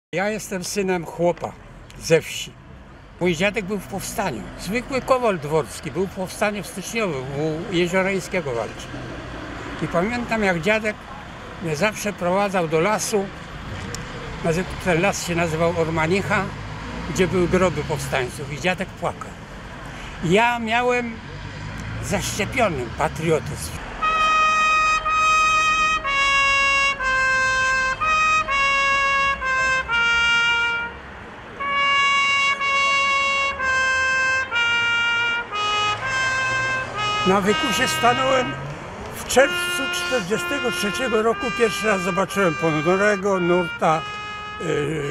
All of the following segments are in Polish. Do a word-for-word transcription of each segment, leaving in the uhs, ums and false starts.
Ja jestem synem chłopa ze wsi. Mój dziadek był w powstaniu. Zwykły kowal dworski, był w powstaniu styczniowym, u Jeziorańskiego walczył. I pamiętam, jak dziadek mnie zawsze prowadzał do lasu. Ten las się nazywał Ormanicha, gdzie były groby powstańców i dziadek płakał. Ja miałem zaszczepiony patriotyzm. Na wykusie stanąłem w czerwcu tysiąc dziewięćset czterdziestego trzeciego roku. Pierwszy raz zobaczyłem ponurego, nurta, yy,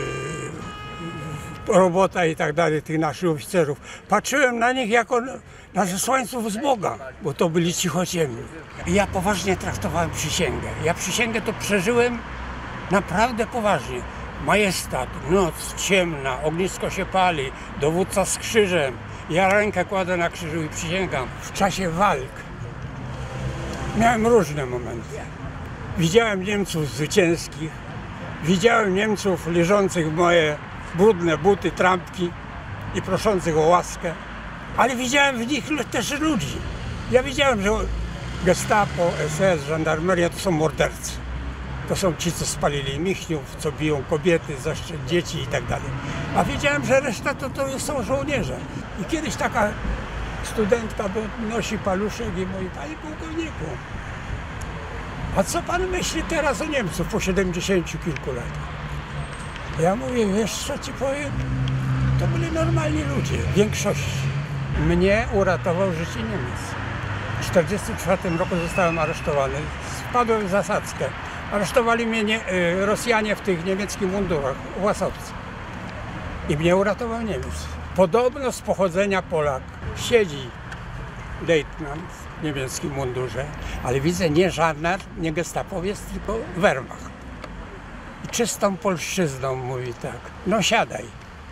robota i tak dalej, tych naszych oficerów. Patrzyłem na nich jako na zesłańców z Boga, bo to byli cichociemni. I ja poważnie traktowałem przysięgę. Ja przysięgę to przeżyłem naprawdę poważnie. Majestat, noc ciemna, ognisko się pali, dowódca z krzyżem. Ja rękę kładę na krzyżu i przysięgam. W czasie walk miałem różne momenty. Widziałem Niemców zwycięskich, widziałem Niemców leżących w moje brudne buty, trampki i proszących o łaskę, ale widziałem w nich też ludzi. Ja widziałem, że Gestapo, S S, żandarmeria to są mordercy. To są ci, co spalili Michniów, co biją kobiety, dzieci i tak dalej. A wiedziałem, że reszta to, to są żołnierze. I kiedyś taka studentka nosi paluszek i mówi: panie pułkowniku, a co pan myśli teraz o Niemców po siedemdziesięciu kilku latach? Ja mówię: wiesz co ci powiem? To byli normalni ludzie, w większości. Mnie uratował życie Niemiec. W tysiąc dziewięćset czterdziestym czwartym roku zostałem aresztowany. Wpadłem w zasadzkę. Aresztowali mnie nie, y, Rosjanie w tych niemieckich mundurach, łasowcy. I mnie uratował Niemiec. Podobno z pochodzenia Polak. Siedzi lejtnant w niemieckim mundurze, ale widzę nie żandar, nie gestapowiec, tylko Wehrmacht. I czystą polszczyzną mówi tak: no siadaj.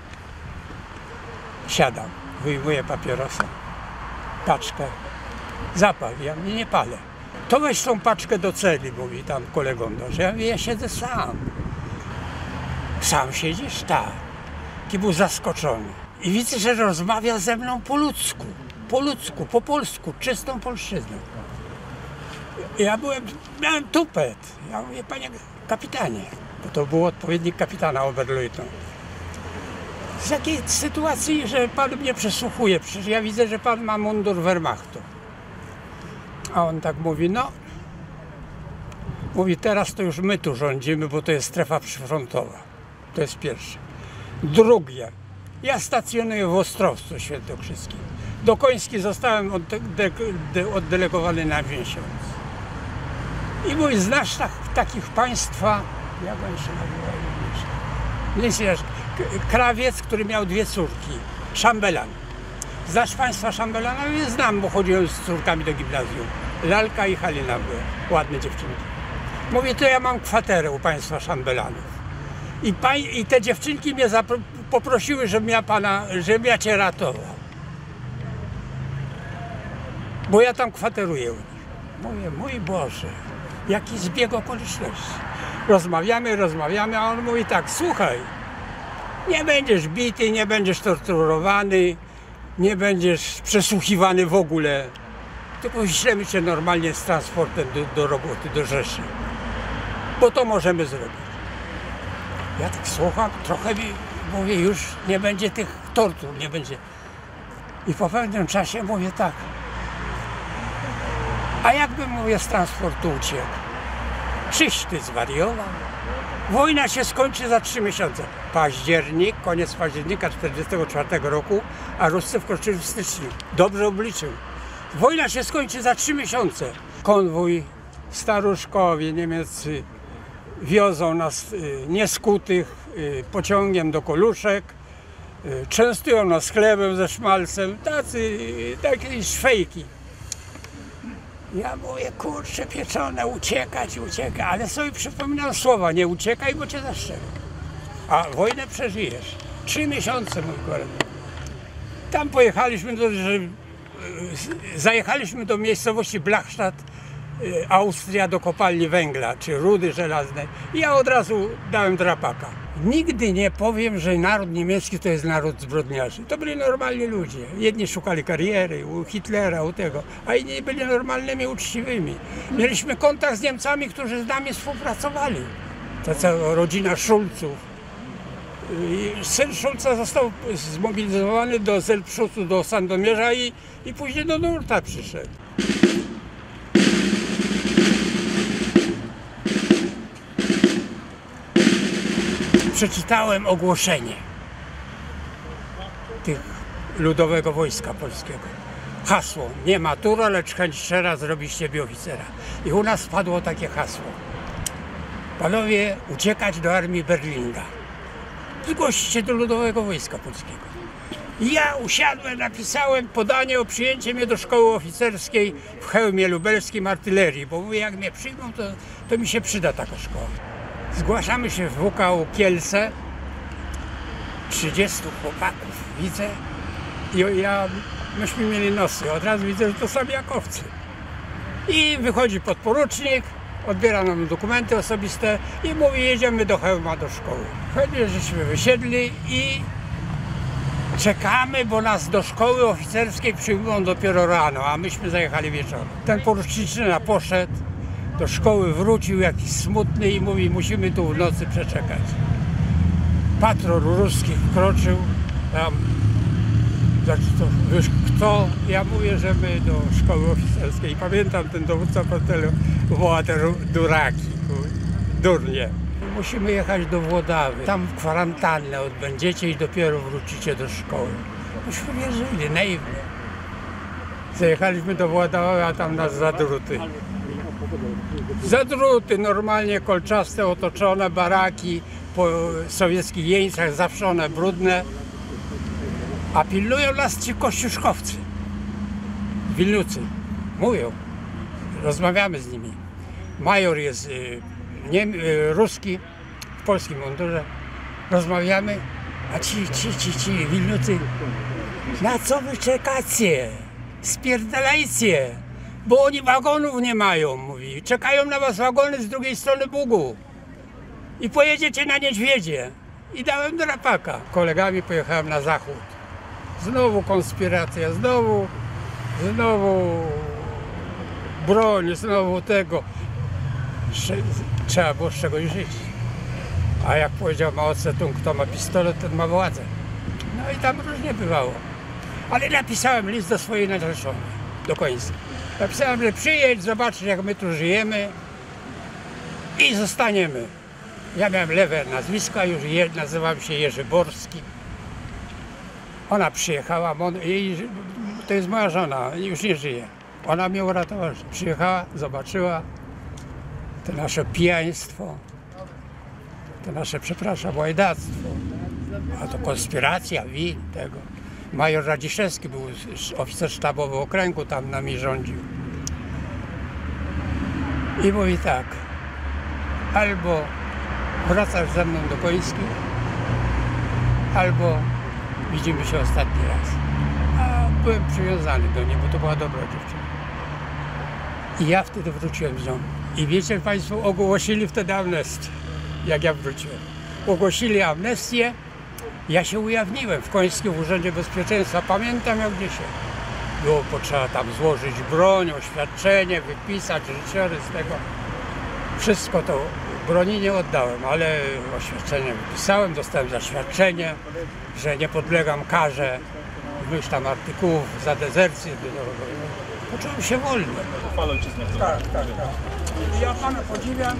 Siadam, wyjmuję papierosa, paczkę, zapal, ja mnie nie palę. To weź tą paczkę do celi, mówi tam kolegom dość. Ja mówię: ja siedzę sam. Sam siedzisz? Tak. Taki był zaskoczony. I widzę, że rozmawia ze mną po ludzku. Po ludzku, po polsku, czystą polszczyzną. Ja byłem, miałem tupet. Ja mówię: panie kapitanie, bo to był odpowiednik kapitana Oberleutnant. Z jakiej sytuacji, że pan mnie przesłuchuje? Przecież ja widzę, że pan ma mundur Wehrmachtu. A on tak mówi: no, mówi, teraz to już my tu rządzimy, bo to jest strefa przyfrontowa. To jest pierwsze. Drugie, ja stacjonuję w Ostrowcu Świętokrzyskim. Do Koński zostałem oddelegowany na miesiąc. I mówi: znasz tak, takich państwa, jak on się nazywa? Nie wiesz, krawiec, który miał dwie córki, szambelan. Znasz państwa szambelana? Nie znam, bo chodziłem z córkami do gimnazjum. Lalka i Halina były, ładne dziewczynki. Mówię: to ja mam kwaterę u państwa szambelanów. I, pań, i te dziewczynki mnie poprosiły, żebym ja pana, żebym ja cię ratował. Bo ja tam kwateruję u nich. Mówię: mój Boże, jaki zbieg okoliczności. Rozmawiamy, rozmawiamy, a on mówi tak: słuchaj, nie będziesz bity, nie będziesz torturowany, nie będziesz przesłuchiwany w ogóle, tylko wyślemy cię normalnie z transportem do, do roboty, do Rzeszy. Bo to możemy zrobić. Ja tak słucham, trochę mi mówię: już nie będzie tych tortur, nie będzie. I po pewnym czasie mówię tak: a jakbym, mówię, z transportu uciekł? Czyś ty zwariował? Wojna się skończy za trzy miesiące. Październik, koniec października tysiąc dziewięćset czterdziestego czwartego roku, a Ruscy wkroczyli w styczniu. Dobrze obliczył. Wojna się skończy za trzy miesiące. Konwój, staruszkowie niemieccy wiozą nas y, nieskutych y, pociągiem do Koluszek. Y, częstują nas chlebem ze szmalcem. Tacy, y, takie szwejki. Ja mówię: kurczę pieczone, uciekać, uciekać, ale sobie przypominam słowa: nie uciekaj, bo cię zastrzelę. A wojnę przeżyjesz. Trzy miesiące, mój kolega. Tam pojechaliśmy do, że, zajechaliśmy do miejscowości Blachstadt, Austria, do kopalni węgla, czy rudy żelaznej. I ja od razu dałem drapaka. Nigdy nie powiem, że naród niemiecki to jest naród zbrodniarzy. To byli normalni ludzie. Jedni szukali kariery, u Hitlera, u tego, a inni byli normalnymi, uczciwymi. Mieliśmy kontakt z Niemcami, którzy z nami współpracowali. Ta cała rodzina Szulców. I syn Szulca został zmobilizowany do Zelpszutu, do Sandomierza i, i później do Nurta przyszedł. Przeczytałem ogłoszenie tych Ludowego Wojska Polskiego. Hasło: nie matura, lecz chęć szczera zrobić z ciebie oficera. I u nas padło takie hasło: panowie, uciekać do armii Berlinga. Zgłosić się do Ludowego Wojska Polskiego. I ja usiadłem, napisałem podanie o przyjęcie mnie do szkoły oficerskiej w Chełmie Lubelskim artylerii, bo mówię, jak mnie przyjmą, to, to mi się przyda taka szkoła. Zgłaszamy się w W K U Kielce, trzydziestu chłopaków widzę i ja, myśmy mieli nosy, od razu widzę, że to sami jakowcy. I wychodzi podporucznik, odbiera nam dokumenty osobiste i mówi, jedziemy do Chełma do szkoły. Wtedy żeśmy wysiedli i czekamy, bo nas do szkoły oficerskiej przyjmują dopiero rano, a myśmy zajechali wieczorem. Ten poruczniczyna poszedł, do szkoły wrócił jakiś smutny i mówi, musimy tu w nocy przeczekać. Patrol ruski wkroczył, tam, znaczy to, wiesz kto? Ja mówię, że my do szkoły oficerskiej. Pamiętam, ten dowódca patelu woła te duraki, durnie. Musimy jechać do Włodawy, tam kwarantannę odbędziecie i dopiero wrócicie do szkoły. Myśmy wierzyli, naiwnie. Zajechaliśmy do Włodawy, a tam nas zadruty. Zadruty, normalnie kolczaste, otoczone, baraki po sowieckich jeńcach, zawszone, brudne. A pilnują nas ci kościuszkowcy, Wilnucy. Mówią, rozmawiamy z nimi. Major jest y, nie, y, ruski, w polskim mundurze. Rozmawiamy, a ci, ci, ci, ci Wilnucy, na co wy czekacie? Spierdalajcie, bo oni wagonów nie mają, mówi. Czekają na was wagony z drugiej strony Bugu. I pojedziecie na niedźwiedzie. I dałem drapaka. Kolegami pojechałem na zachód. Znowu konspiracja, znowu, znowu broń, znowu tego. Trzeba było z czegoś żyć. A jak powiedział Mao Tse-tung, kto ma pistolet, ten ma władzę. No i tam różnie bywało. Ale napisałem list do swojej narzeczonej, do końca. Napisałem, że przyjedź, zobaczyć, jak my tu żyjemy i zostaniemy. Ja miałem lewe nazwiska, już je, nazywam się Jerzy Borski. Ona przyjechała, jej, to jest moja żona, już nie żyje. Ona mnie uratowała. Przyjechała, zobaczyła to nasze pijaństwo, to nasze, przepraszam, łajdactwo, a to konspiracja, win, tego. Major Radziszewski był oficer sztabowy okręgu, tam nami rządził. I mówi tak, albo wracasz ze mną do Końskich, albo widzimy się ostatni raz. A byłem przywiązany do niej, bo to była dobra dziewczyna. I ja wtedy wróciłem z nią. I wiecie państwo, ogłosili wtedy amnestię, jak ja wróciłem. Ogłosili amnestię, ja się ujawniłem w Końskim w Urzędzie Bezpieczeństwa. Pamiętam jak gdzieś było potrzeba tam złożyć broń, oświadczenie, wypisać życiorys tego. Wszystko to, broni nie oddałem, ale oświadczenie wypisałem, dostałem zaświadczenie, że nie podlegam karze iluś tam artykułów za dezercję. Poczułem się wolny. Tak, tak, tak. Ja Pana podziwiam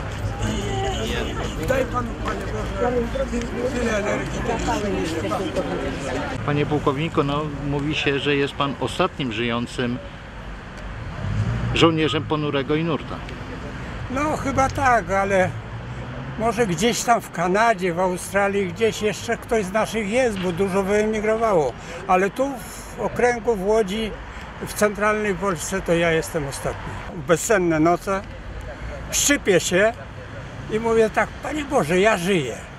i daj Panu, Panie Boże, tyle energii. Panie pułkowniku, no mówi się, że jest Pan ostatnim żyjącym żołnierzem Ponurego i Nurta. No chyba tak, ale może gdzieś tam w Kanadzie, w Australii, gdzieś jeszcze ktoś z naszych jest, bo dużo wyemigrowało. Ale tu w okręgu, w Łodzi, w centralnej Polsce to ja jestem ostatni. Bezsenne noce, szczypię się i mówię tak, Panie Boże, ja żyję.